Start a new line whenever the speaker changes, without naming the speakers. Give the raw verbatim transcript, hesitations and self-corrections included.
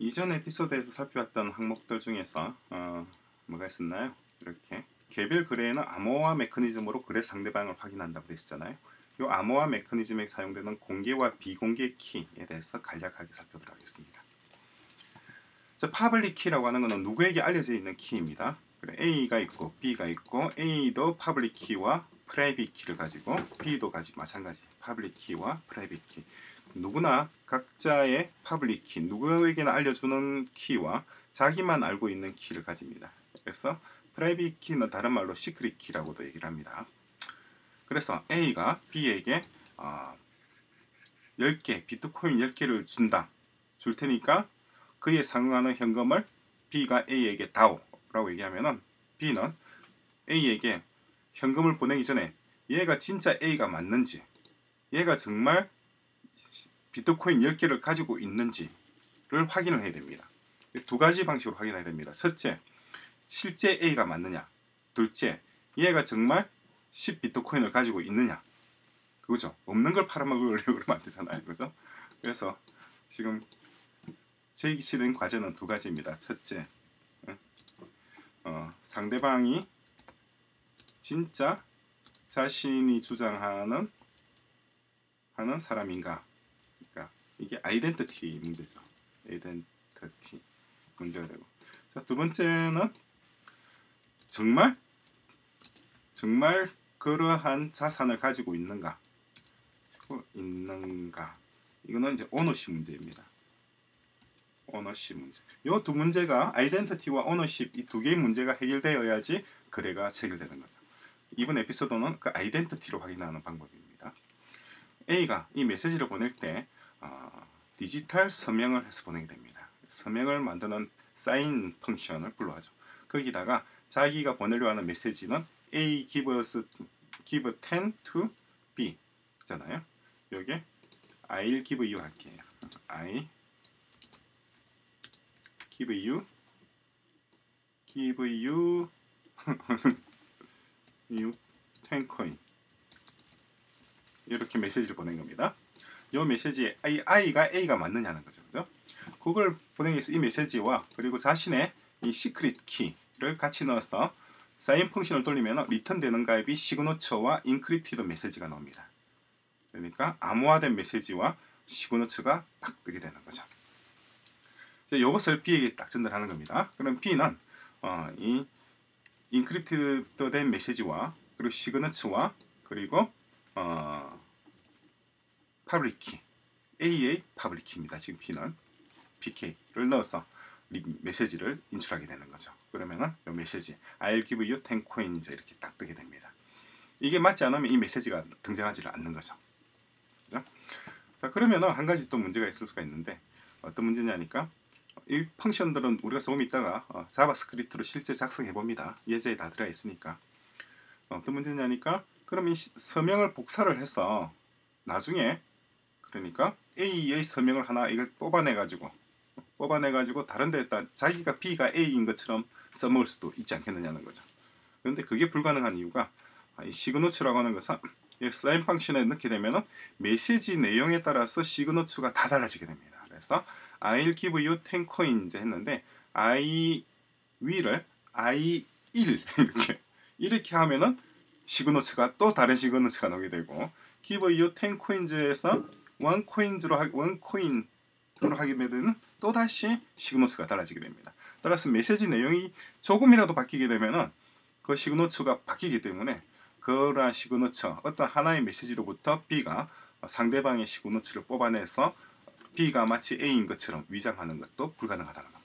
이전 에피소드에서 살펴봤던 항목들 중에서 어, 뭐가 있었나요? 이렇게 개별 거래에는 암호화 메커니즘으로 거래 상대방을 확인한다고 했었잖아요. 이 암호화 메커니즘에 사용되는 공개와 비공개 키에 대해서 간략하게 살펴보도록 하겠습니다. 자, 파블릭 키라고 하는 것은 누구에게 알려져 있는 키입니다. A가 있고 B가 있고 A도 파블릭 키와 프라이빗 키를 가지고 B도 가지고 마찬가지 파블릭 키와 프라이빗 키. 누구나 각자의 파블릭 키, 누구에게나 알려주는 키와 자기만 알고 있는 키를 가집니다. 그래서 프라이빗 키는 다른 말로 시크릿 키라고도 얘기를 합니다. 그래서 A가 B에게 어, 열 개, 비트코인 열 개를 준다. 줄 테니까 그에 상응하는 현금을 B가 A에게 다오라고 얘기하면은 B는 A에게 현금을 보내기 전에 얘가 진짜 A가 맞는지, 얘가 정말 비트코인 열 개를 가지고 있는지를 확인을 해야 됩니다. 두 가지 방식으로 확인해야 됩니다. 첫째, 실제 A가 맞느냐. 둘째, 얘가 정말 십 비트코인을 가지고 있느냐. 그죠? 없는 걸 팔아먹으려고 그러면 안 되잖아요. 그죠? 그래서 지금 제기시된 과제는 두 가지입니다. 첫째, 어, 상대방이 진짜 자신이 주장하는 하는 사람인가. 그러니까 이게 아이덴티티 문제죠. 아이덴티티 문제가 되고. 자, 두 번째는 정말 정말 그러한 자산을 가지고 있는가 있는가. 이거는 이제 오너십 문제입니다. 오너십 문제. 이 두 문제가 아이덴티티와 오너십 이 두 개의 문제가 해결되어야지 거래가 체결되는 거죠. 이번 에피소드는 그 아이덴티티로 확인하는 방법입니다. A가 이 메시지를 보낼 때 어, 디지털 서명을 해서 보내게 됩니다. 서명을 만드는 사인 펑션을 불러하죠. 거기다가 자기가 보내려 하는 메시지는 A gives give ten to B 잖아요. 여기 I'll give you 할게요. I give you give you you ten coin 이렇게 메시지를 보낸 겁니다. 이 메시지에 I, I가 A가 맞느냐는 거죠. 그죠? 그걸 보내기 위해서 이 메시지와 그리고 자신의 이 시크릿 키를 같이 넣어서 사인 펑션을 돌리면 리턴되는 값이 시그너처와 인크립티드 메시지가 나옵니다. 그러니까 암호화된 메시지와 시그너처가 딱 뜨게 되는 거죠. 이것을 B에게 딱 전달하는 겁니다. 그럼 B는 어, 이 인크립티드된 메시지와 그리고 시그너처와 그리고 어, 파블릭 키 A의 파블릭 키입니다. 지금 B는 피케이를 넣어서 메시지를 인출하게 되는 거죠. 그러면은 이 메시지 I'll give you ten coins 이렇게 딱 뜨게 됩니다. 이게 맞지 않으면 이 메시지가 등장하지 않는 거죠. 그죠? 자, 그러면은 한 가지 또 문제가 있을 수가 있는데 어떤 문제냐니까 이 펑션들은 우리가 조금 있다가 어, 자바스크립트로 실제 작성해 봅니다. 예제에 다 들어 있으니까. 어떤 문제냐니까 그럼 이 서명을 복사를 해서 나중에 그러니까 A의 서명을 하나 이걸 뽑아내 가지고 뽑아내 가지고 다른 데다 자기가 B가 A인 것처럼 써먹을 수도 있지 않겠느냐는 거죠. 그런데 그게 불가능한 이유가 이 시그너처라고 하는 것은 사인 펑션에 넣게 되면 메시지 내용에 따라서 시그너처가 다 달라지게 됩니다. 그래서 I'll give you ten coins 했는데 I will을 I 일 이렇게 이렇게 하면은 시그너처가 또 다른 시그너처가 나오게 되고 give you ten coins에서 one coins로 하, one coin으로 하게 되면 또 다시 시그너처가 달라지게 됩니다. 따라서 메시지 내용이 조금이라도 바뀌게 되면은 그 시그너처가 바뀌기 때문에 그러한 시그너처 어떤 하나의 메시지로부터 B가 상대방의 시그너처를 뽑아내서 B가 마치 A인 것처럼 위장하는 것도 불가능하다는 겁니다.